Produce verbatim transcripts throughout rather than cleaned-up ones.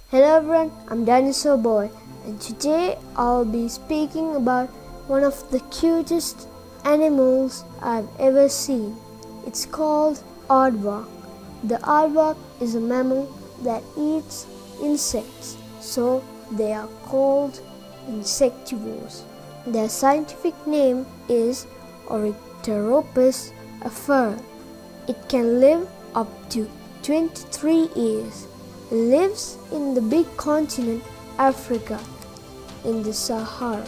Hello everyone, I'm Dinosaur Boy, and today I'll be speaking about one of the cutest animals I've ever seen. It's called aardvark. The aardvark is a mammal that eats insects, so they are called insectivores. Their scientific name is Orycteropus afer. It can live up to twenty-three years. It lives in the big continent Africa, in the Sahara.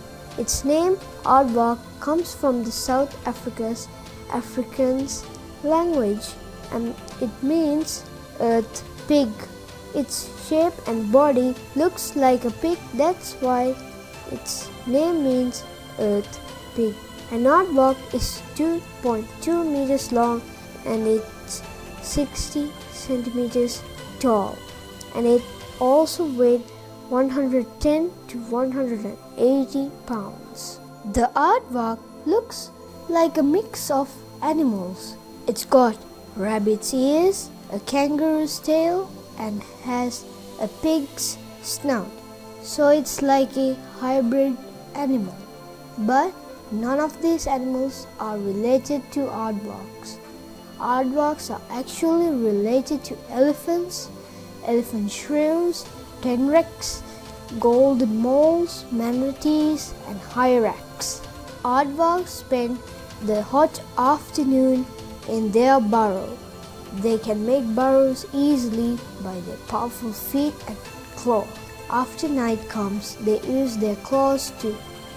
Its name aardvark comes from the South Africa's Afrikaans language, and it means earth pig. Its shape and body looks like a pig, that's why its name means earth pig. An aardvark is two point two meters long and it's sixty centimeters tall, and it also weighed one hundred ten to one hundred eighty pounds. The aardvark looks like a mix of animals. It's got rabbit's ears, a kangaroo's tail, and has a pig's snout, so it's like a hybrid animal. But none of these animals are related to aardvarks. Aardvarks are actually related to elephants, elephant shrews, tenrecs, golden moles, manatees, and hyrax. Aardvarks spend the hot afternoon in their burrow. They can make burrows easily by their powerful feet and claws. After night comes, they use their claws to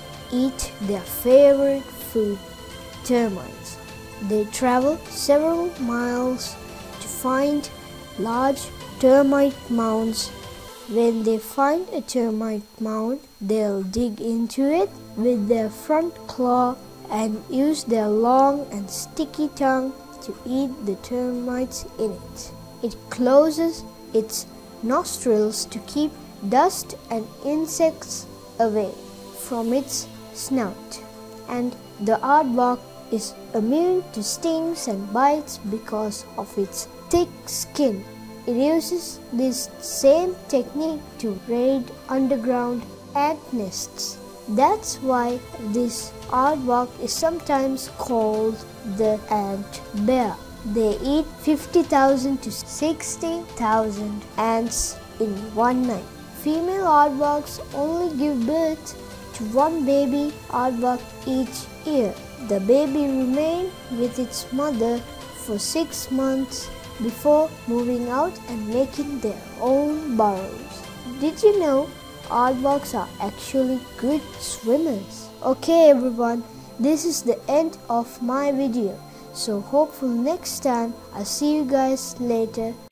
eat their favorite food, termites. They travel several miles to find large termite mounds. When they find a termite mound, they'll dig into it with their front claw and use their long and sticky tongue to eat the termites in it. It closes its nostrils to keep dust and insects away from its snout. And the aardvark is immune to stings and bites because of its thick skin. It uses this same technique to raid underground ant nests. That's why this aardvark is sometimes called the ant bear. They eat fifty thousand to sixty thousand ants in one night. Female aardvarks only give birth to one baby aardvark each year. The baby remains with its mother for six months before moving out and making their own burrows. Did you know aardvarks are actually good swimmers? Okay everyone, this is the end of my video. So hopefully next time I'll see you guys later.